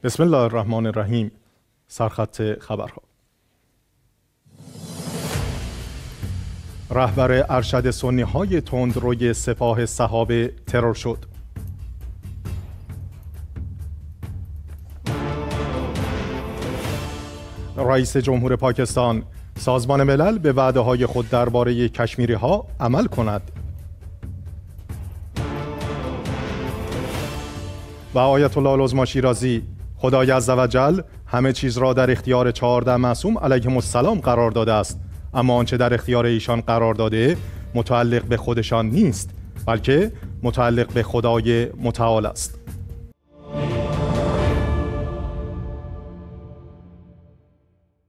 بسم الله الرحمن الرحیم. سرخط خبرها. رهبر ارشد سنی‌های تندروی سپاه صحابه ترور شد. رئیس جمهور پاکستان: سازمان ملل به وعده‌های خود درباره کشمیری‌ها عمل کند. و آیت الله العظمی شیرازی: خدای عزوجل همه چیز را در اختیار 14 معصوم علیهم السلام قرار داده است، اما آنچه در اختیار ایشان قرار داده متعلق به خودشان نیست، بلکه متعلق به خدای متعال است.